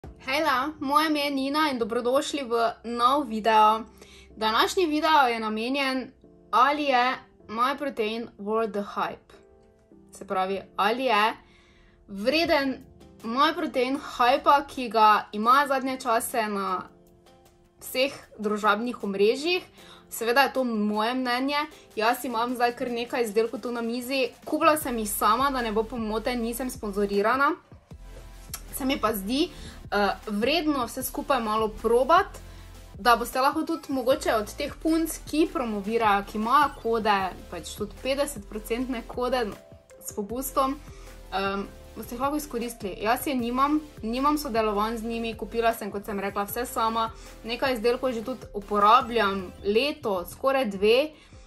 Hejla, moje ime je Nina in dobrodošli v nov video. Današnji video je namenjen, ali je MyProtein worth the hype. Se pravi, ali je vreden MyProtein hypa, ki ga ima zadnje čase na vseh družabnih omrežjih. Seveda je to moje mnenje. Jaz imam zdaj kar nekaj izdelkov tu na mizi. Kupila sem jih sama, da ne bo pomote, nisem sponzorirana. Se mi pa zdi vredno vse skupaj malo probati, da boste lahko tudi mogoče od teh punc, ki promovirajo, ki imajo kode, pač tudi 50% kode s popustom, boste jih lahko izkoristili. Jaz je nimam sodelovanj z njimi, kupila sem, kot sem rekla, vse sama. Nekaj izdelkov že tudi uporabljam leto, skoraj 2.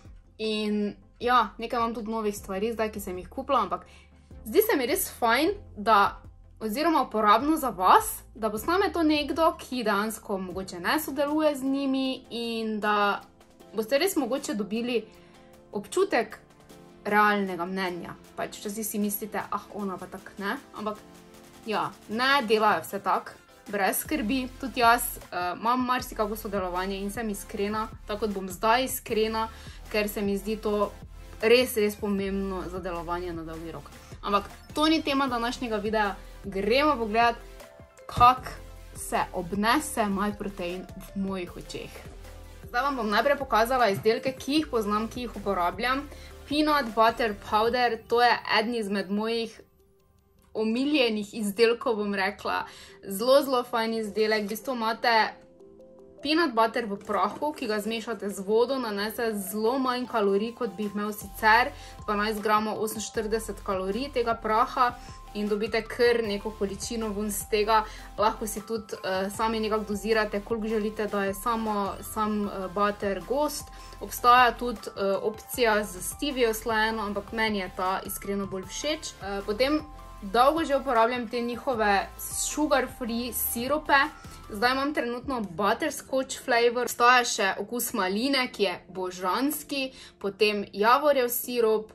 In ja, nekaj imam tudi novih stvari zdaj, ki sem jih kupila, ampak zdi se mi res fajn, da oziroma uporabno za vas, da bo s nami to nekdo, ki dejansko mogoče ne sodeluje z njimi in da boste res mogoče dobili občutek realnega mnenja. Pač, če si mislite, ona pa tak ne, ampak ja, ne delajo vse tak, brez skrbi. Tudi jaz imam marsikako sodelovanje in sem iskrena, tako da bom zdaj iskrena, ker se mi zdi to res pomembno za delovanje na dolgi rok. Ampak to ni tema današnjega videa. Gremo pogledati, kako se obnese MyProtein v mojih očeh. Zdaj vam bom najprej pokazala izdelke, ki jih poznam, ki jih uporabljam. Peanut Butter Powder, to je eden izmed mojih omiljenih izdelkov, bom rekla. Zelo fajn izdelek. V bistvu imate peanut butter v prahu, ki ga zmešate z vodo, nanese zelo manj kalorij, kot bi jih imel sicer. 12 gramov 48 kalorij tega praha. In dobite kar neko količino ven z tega. Lahko si tudi sami nekako dozirate, koliko želite, da je sam butter gost. Obstaja tudi opcija z stevio slajeno, ampak meni je ta iskreno bolj všeč. Potem dolgo že uporabljam te njihove sugar free sirope. Zdaj imam trenutno butterscotch flavor. Obstaja še okus maline, ki je božanski. Potem javorjev sirup,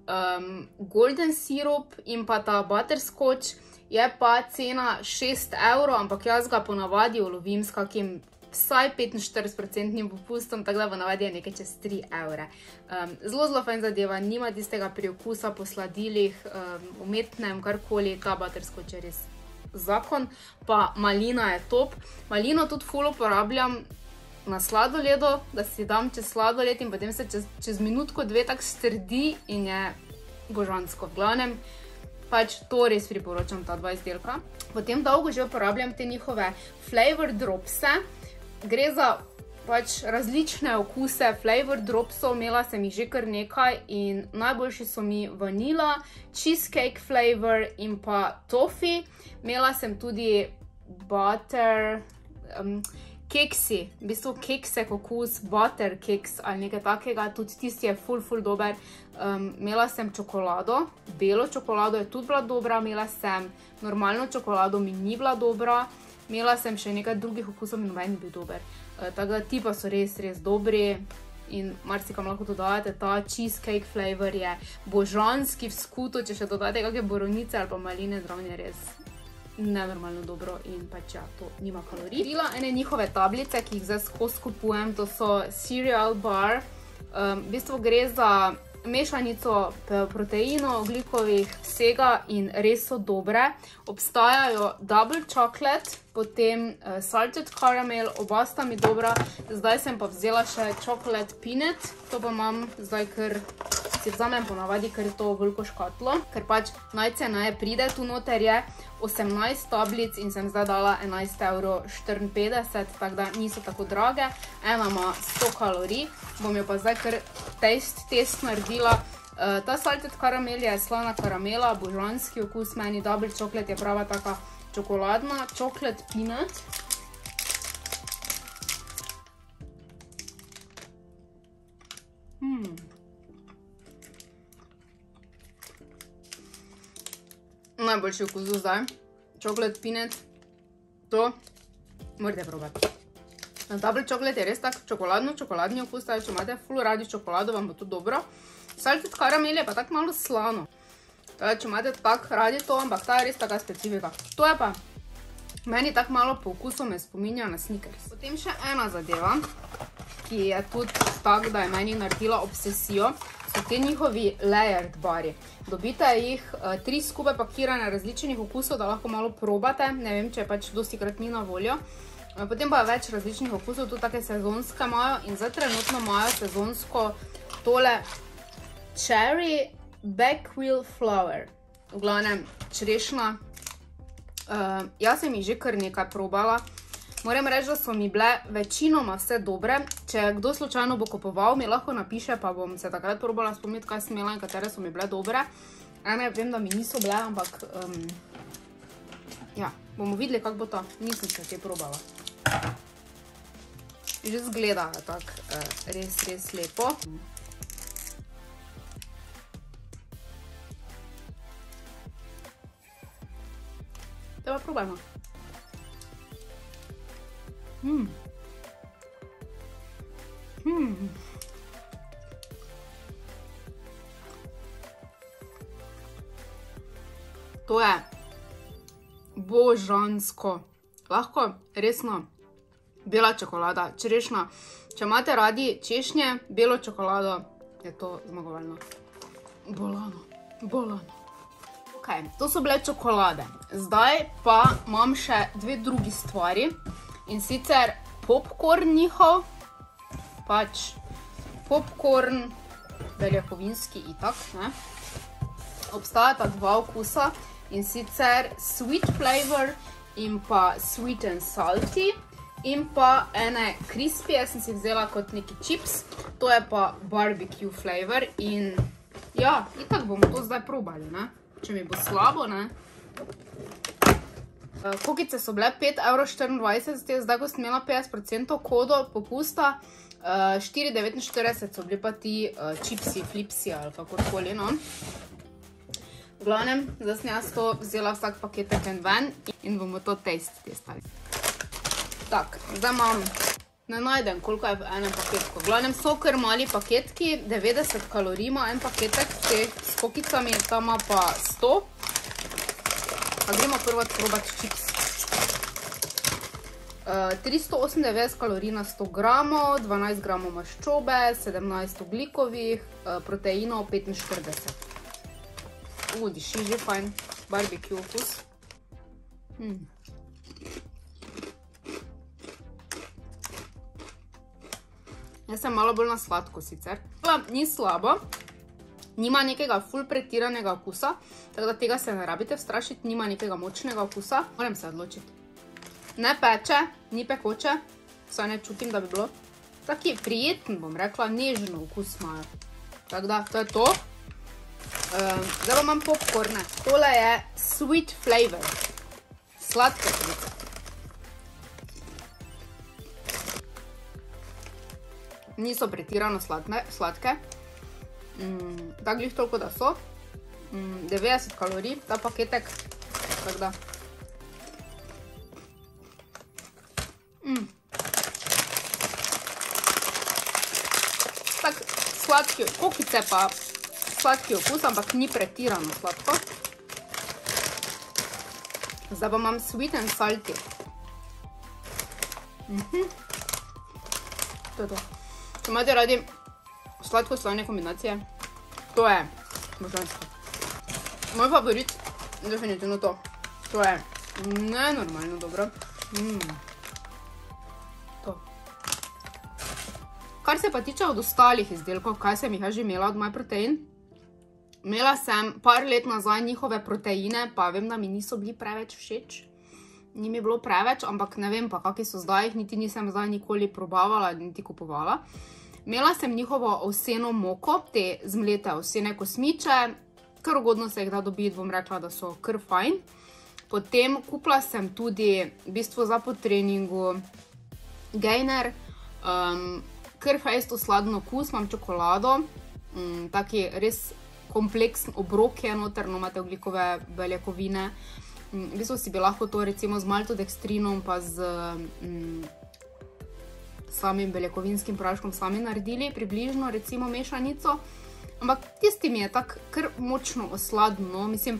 golden sirup in pa ta butterscotch. Je pa cena 6 €, ampak jaz ga ponavadi ulovim s kakim vsaj 45% popustom, tako da ponavadi je nekaj čez 3 €. Zelo fajn zadeva, nima tistega priokusa po sladilih, umetnem, karkoli. Ta butterscotch je res zakon. Pa malina je top. Malino tudi ful uporabljam na sladoledu, da si dam čez sladoled in potem se čez minutko, 2 tak strdi in je božansko. V glavnem, pač to res priporočam, ta 2 izdelka. Potem dolgo že uporabljam te njihove flavor dropse. Gre za pač različne okuse flavor dropsov, imela sem jih že kar nekaj in najboljši so mi vanila, cheesecake flavor in pa toffee. Imela sem tudi butter, keksi, v bistvu keksek okus, butter keks ali nekaj takega, tudi tisti je ful dober. Imela sem čokolado, belo čokolado je tudi bila dobra, imela sem normalno čokolado, mi ni bila dobra. Imela sem še nekaj drugih okusov in noben ni bil dober. Tako da ti pa so res dobri in marsikam lahko dodajate. Ta cheesecake flavor je božanski v skutu, če še dodajate kakšne borovnice ali pa maline, zraven je res nenormalno dobro in pač ja, to nima kalorij. Kupila ene njihove tablice, ki jih zdaj skozi kupujem, to so cereal bar. V bistvu gre za mešanico proteinov, ogljikovih, vsega in res so dobre. Obstajajo double chocolate, potem salted caramel, oba sta mi dobra. Zdaj sem pa vzela še chocolate peanut, to pa imam zdaj kar, si vzamem ponavadi kar to veliko škatlo, ker pač najceneje pride, tu noter je 18 tablic in sem zdaj dala 11,54 €, tako da niso tako drage. Ena ima 100 kalorij, bom jo pa zdaj kar test naredila. Ta salted karamel je slana karamela, božanski okus meni, double chocolate je prava taka čokoladna, chocolate peanut. Najboljši okus do zdaj. Chocolate peanut, to morate probati. Double chocolate je res tak čokoladni okus, če imate ful radi čokolado, vam bo to dobro. Salted karamel je pa tako malo slano. Če imate tako radi to, ampak ta je res taka specifika. To je pa Meni tako malo po okusu me spominja na Snickers. Potem še ena zadeva, ki je tudi tak, da je meni naredila obsesijo, so te njihovi layered bari. Dobite jih 3 skupaj pakirane različnih okusov, da lahko malo probate. Ne vem, če pač dosti krat ni na voljo. Potem pa je več različnih okusov, tudi take sezonske imajo. In zdaj trenutno imajo sezonsko tole Cherry Backwheel Flower. V glavnem črešna. Jaz sem jih že kar nekaj probala. Moram reči, da so mi bile večinoma vse dobre. Če kdo slučajno bo kupoval, mi lahko napiše, pa bom se takrat probala spomniti, kaj sem imela in katere so mi bile dobre. Ene vem, da mi niso bile, ampak ja, bomo videli, kako bo to. Nisem se te probala. Že zgleda tako res lepo. Da pa probajmo. To je božansko. Lahko, resno, bela čokolada, črešna. Če imate radi češnje, belo čokolado, je to zmagovalno. Bolano. Ok, to so bile čokolade. Zdaj pa imam še 2 drugi stvari. In sicer popcorn njihov, pač popcorn beljakovinski itak, ne. Obstajata 2 okusa in sicer sweet flavor in pa sweet and salty in pa ene crispy, jaz sem si vzela kot neki chips, to je pa barbecue flavor in ja, itak bomo to zdaj probali, ne. Če mi bo slabo, ne. Kokice so bile 5,24 €, zdaj ko sem imela 50% kodo popusta, 4,49 so bili pa ti čipsi, flipsi ali kakorkoli, no. V glavnem, zdaj sem jaz to vzela vsak paketek en ven in bomo to testali. Tak, zdaj imam, ne najdem, koliko je v enem paketku. V glavnem so kar mali paketki, 90 kalorij ima en paketek s kokicami, tam ima pa 100. Pa gremo prvo probati čips. 398 kalorij na 100 gramov, 12 gramov maščobe, 17 ogljikovih, proteinov 45. Diši že fajn, barbecue okus. Jaz sem malo bolj na sladko sicer. Ni slabo. Nima nekega ful pretiranega okusa, tako da tega se ne rabite vstrašiti, nima nekega močnega okusa. Moram se odločiti. Ne peče, ni pekoče, vsaj ne čutim, da bi bilo. Taki prijeten, bom rekla, nežno okus imajo. Tako da, to je to. Zdaj pa imam popcorne. Tole je sweet flavor. Sladke kokice. Niso pretirano sladke. Tako glih toliko, da so. 90 kalorij, ta paketek. Tako da. Tak sladki, kokice pa sladki okus, ampak ni pretirano sladko. Zdaj pa imam sweet and salty. To je to. Če imate radi sladko-slavne kombinacije, to je božansko. Moj favorit, definitivno to. To je nenormalno dobro. To. Kar se pa tiče od ostalih izdelkov, kaj sem jih že imela od MyProtein, imela sem par let nazaj njihove proteine, pa vem, da mi niso bili preveč všeč. Ni mi bilo preveč, ampak ne vem pa, kakvi so zdaj, jih niti nisem zdaj nikoli probavala, niti kupovala. Imela sem njihovo ovseno moko, te zmlete ovsene kosmiče, kar ugodno se jih da dobiti, bom rekla, da so kar fajn. Potem kupila sem tudi, v bistvu za po treningu, gainer, kar fejsto sladen okus, imam čokolado, taki res kompleksen obrok je noter, no imate ogljikove beljakovine. V bistvu si bi lahko to recimo z maltodekstrinom pa z samim beljakovinskim praškom sami naredili, približno recimo mešanico. Ampak tisti mi je tak kar močno osladno, mislim,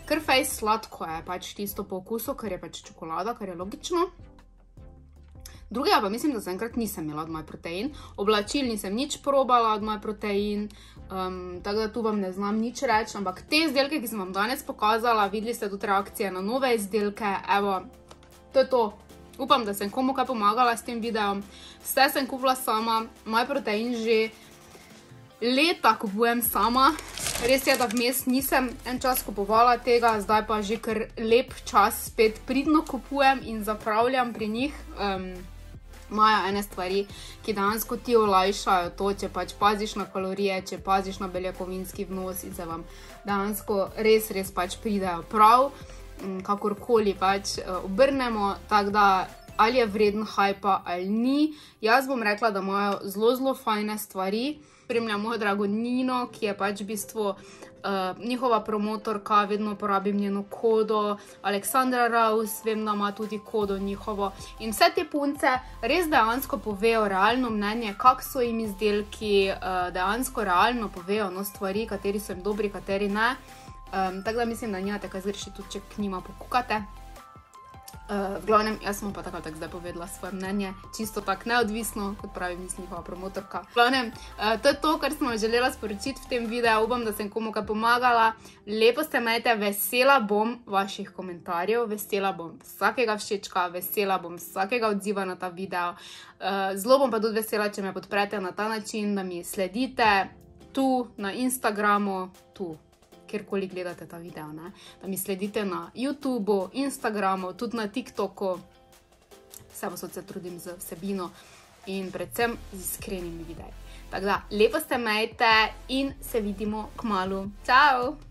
Kar fejs sladko je pač tisto po okusu, ker je pač čokolada, kar je logično. Drugega pa mislim, da zaenkrat nisem imela od MyProtein. Oblačil nisem nič probala od MyProtein, tako da tu vam ne znam nič reči, ampak te izdelke, ki sem vam danes pokazala, videli ste tudi reakcije na nove izdelke, evo, to je to. Upam, da sem komu kaj pomagala s tem videom. Vse sem kupila sama, MyProtein že leta kupujem sama. Res je, da vmes nisem en čas kupovala tega, zdaj pa že kar lep čas spet pridno kupujem in zapravljam pri njih. Imajo ene stvari, ki dejansko ti olajšajo to, če pač paziš na kalorije, če paziš na beljakovinski vnos in se vam dejansko res pač pridejo prav, kakorkoli pač obrnemo, tako da ali je vreden hajpa ali ni. Jaz bom rekla, da imajo zelo fajne stvari. Spremljam mojo drago Nino, ki je pač v bistvu njihova promotorka, vedno uporabim njeno kodo, Aleksandra Raus, vem, da ima tudi kodo njihovo. In vse te punce res dejansko povejo realno mnenje, kak so jim izdelki, dejansko realno povejo stvari, kateri so jim dobri, kateri ne. Tako da mislim, da nimate kaj zgrešiti tudi, če k njima pokukate. V glavnem, jaz sem pa tako zdaj povedala svoje mnenje, čisto tako neodvisno, kot pravim, nisem njihova promotorka. V glavnem, to je to, kar sem vam želela sporočiti v tem videu, upam, da sem komu kaj pomagala. Lepo se imejte, vesela bom vaših komentarjev, vesela bom vsakega všečka, vesela bom vsakega odziva na ta video. Zelo bom pa tudi vesela, če me podprete na ta način, da mi sledite tu na Instagramu, tu, kjerkoli gledate ta video, ne? Da mi sledite na YouTubeu, Instagramu, tudi na TikToku. Vse posod se trudim z vsebino in predvsem z iskrenimi videi. Tako da, lepo se imejte in se vidimo kmalu. Čau!